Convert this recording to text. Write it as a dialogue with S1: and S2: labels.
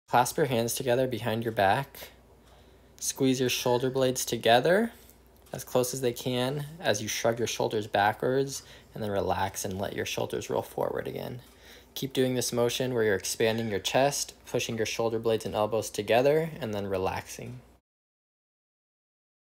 S1: Clasp your hands together behind your back. Squeeze your shoulder blades together as close as they can as you shrug your shoulders backwards, and then relax and let your shoulders roll forward again. Keep doing this motion where you're expanding your chest, pushing your shoulder blades and elbows together, and then relaxing.